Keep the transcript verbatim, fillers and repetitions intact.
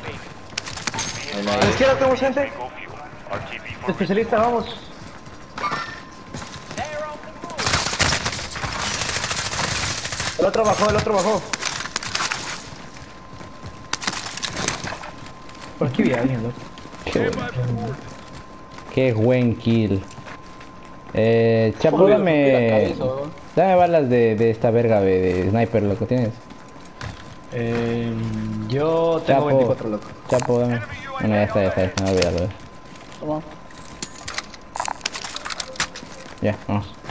A la izquierda tenemos gente. Especialista, vamos. El otro bajó, el otro bajó. Por aquí vi a alguien, loco. Qué buen, qué buen kill. Eh, Chapo, dame, dame balas de, de esta verga de, de sniper, loco, ¿tienes? Eh, yo tengo Chapo, veinticuatro, loco. Chapo, dame. Bueno, ya está, ya está, ya está, no olvídalo. Toma. Ya, vamos.